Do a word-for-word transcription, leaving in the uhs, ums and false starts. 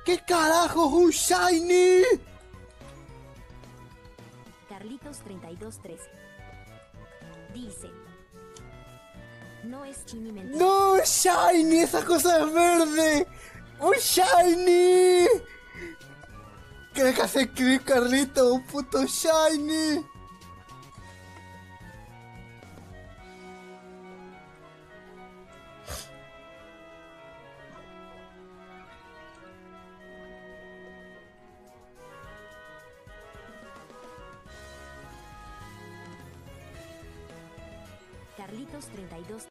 ¿Qué carajo es un shiny? Carlitos treinta y dos trece dice: no es Chini mentira. ¡No, un shiny! ¡Esa cosa es verde! ¡Un shiny! ¿Qué le hace escribir Carlito? ¡Un puto shiny! Carlitos treinta y dos